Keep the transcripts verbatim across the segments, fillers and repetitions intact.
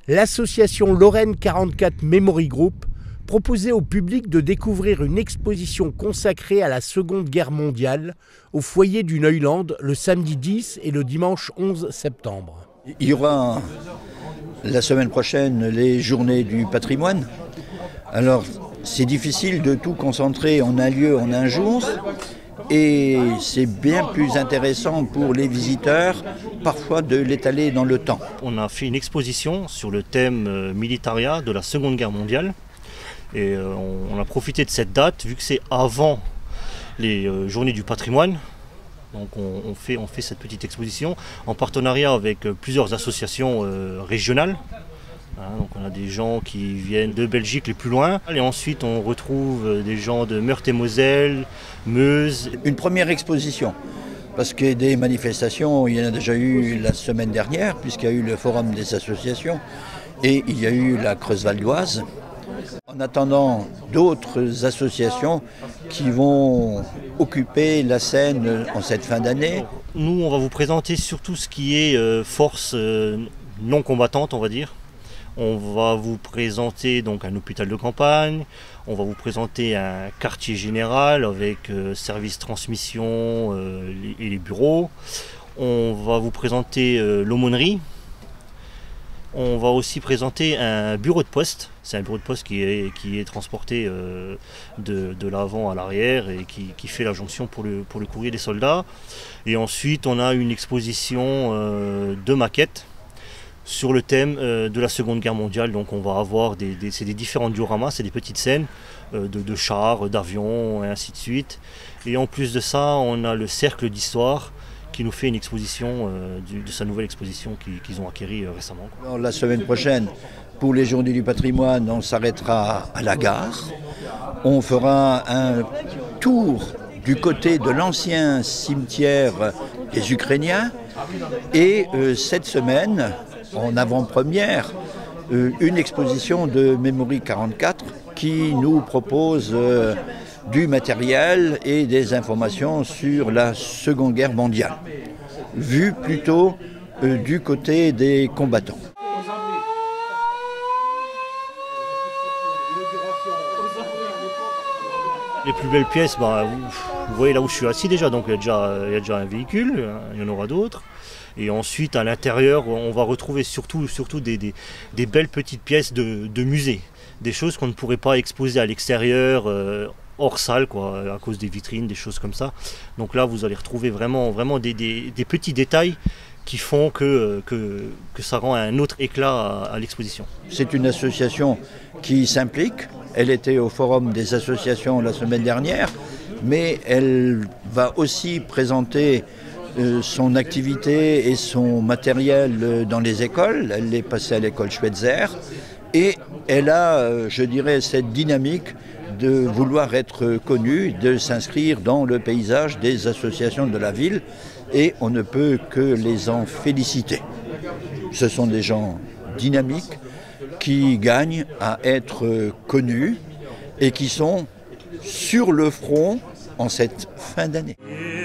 l'association Lorraine quarante-quatre Memory Group proposait au public de découvrir une exposition consacrée à la Seconde Guerre mondiale au foyer du Neuland le samedi dix et le dimanche onze septembre. Il y aura la semaine prochaine les journées du patrimoine. Alors c'est difficile de tout concentrer en un lieu, en un jour. Et c'est bien plus intéressant pour les visiteurs, parfois, de l'étaler dans le temps. On a fait une exposition sur le thème euh, militaria de la Seconde Guerre mondiale. Et euh, on, on a profité de cette date, vu que c'est avant les euh, journées du patrimoine. Donc on, on, fait, on fait cette petite exposition en partenariat avec euh, plusieurs associations euh, régionales. Hein, donc on a des gens qui viennent de Belgique les plus loin. Et ensuite on retrouve des gens de Meurthe-et-Moselle, Meuse. Une première exposition, parce que des manifestations, il y en a déjà eu la semaine dernière, puisqu'il y a eu le forum des associations, et il y a eu la Creuse Valdoise. En attendant d'autres associations qui vont occuper la scène en cette fin d'année. Nous, on va vous présenter surtout ce qui est euh, force euh, non combattante, on va dire. On va vous présenter donc un hôpital de campagne, on va vous présenter un quartier général avec euh, service transmission euh, et les bureaux. On va vous présenter euh, l'aumônerie. On va aussi présenter un bureau de poste. C'est un bureau de poste qui est, qui est transporté euh, de, de l'avant à l'arrière et qui, qui fait la jonction pour le, pour le courrier des soldats. Et ensuite, on a une exposition euh, de maquettes sur le thème euh, de la Seconde Guerre mondiale. Donc on va avoir des, des, c'est des différents dioramas, c'est des petites scènes euh, de, de chars, d'avions et ainsi de suite. Et en plus de ça, on a le cercle d'histoire qui nous fait une exposition euh, du, de sa nouvelle exposition qu'ils, qu'ils ont acquérie euh, récemment. Alors, la semaine prochaine, pour les Journées du patrimoine, on s'arrêtera à la gare. On fera un tour du côté de l'ancien cimetière des Ukrainiens. Et euh, cette semaine, en avant-première, euh, une exposition de Memory quarante-quatre qui nous propose euh, du matériel et des informations sur la Seconde Guerre mondiale, vu plutôt euh, du côté des combattants. Les plus belles pièces, bah, vous, vous voyez là où je suis assis déjà, donc il y a déjà, il y a déjà un véhicule, hein, il y en aura d'autres. Et ensuite, à l'intérieur, on va retrouver surtout, surtout des, des, des belles petites pièces de, de musée. Des choses qu'on ne pourrait pas exposer à l'extérieur, euh, hors salle, quoi, à cause des vitrines, des choses comme ça. Donc là, vous allez retrouver vraiment, vraiment des, des, des petits détails qui font que, que, que ça rend un autre éclat à, à l'exposition. C'est une association qui s'implique. Elle était au Forum des associations la semaine dernière, mais elle va aussi présenter son activité et son matériel dans les écoles. Elle est passée à l'école Schweitzer et elle a, je dirais, cette dynamique de vouloir être connue, de s'inscrire dans le paysage des associations de la ville et on ne peut que les en féliciter. Ce sont des gens dynamiques qui gagnent à être connus et qui sont sur le front en cette fin d'année.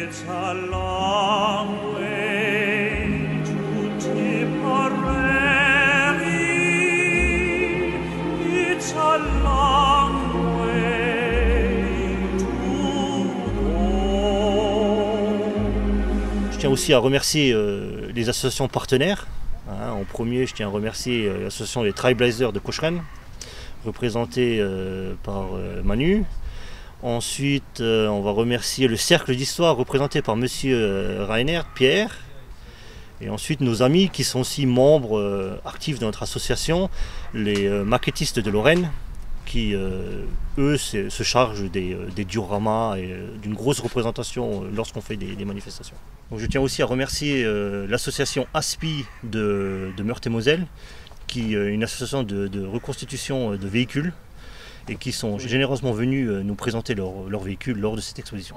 Je tiens aussi à remercier euh, les associations partenaires. Hein, en premier, je tiens à remercier euh, l'association des Trailblazers de Cocheren, représentée euh, par euh, Manu. Ensuite, euh, on va remercier le Cercle d'Histoire, représenté par Monsieur euh, Rainer, Pierre. Et ensuite, nos amis qui sont aussi membres euh, actifs de notre association, les euh, maquettistes de Lorraine, qui, euh, eux, se, se chargent des, des dioramas et euh, d'une grosse représentation euh, lorsqu'on fait des, des manifestations. Donc, je tiens aussi à remercier euh, l'association ASPI de, de Meurthe-et-Moselle, qui est une association de, de reconstitution de véhicules et qui sont généreusement venus nous présenter leurs leur véhicules lors de cette exposition.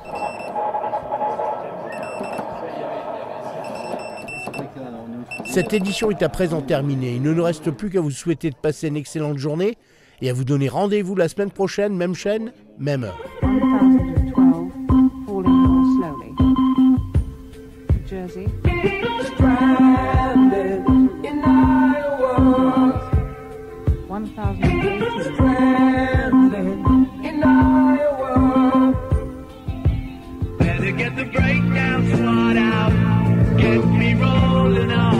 Cette édition est à présent terminée. Il ne nous reste plus qu'à vous souhaiter de passer une excellente journée et à vous donner rendez-vous la semaine prochaine, même chaîne, même heure. Jersey. Stranded in Iowa. get the breakdown squad out, get me rolling on.